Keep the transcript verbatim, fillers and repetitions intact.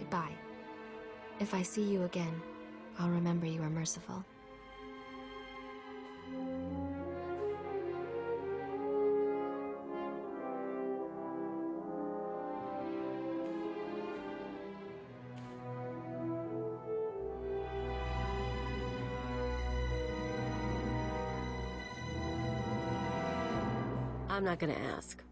Goodbye. If I see you again, I'll remember you are merciful. I'm not gonna ask.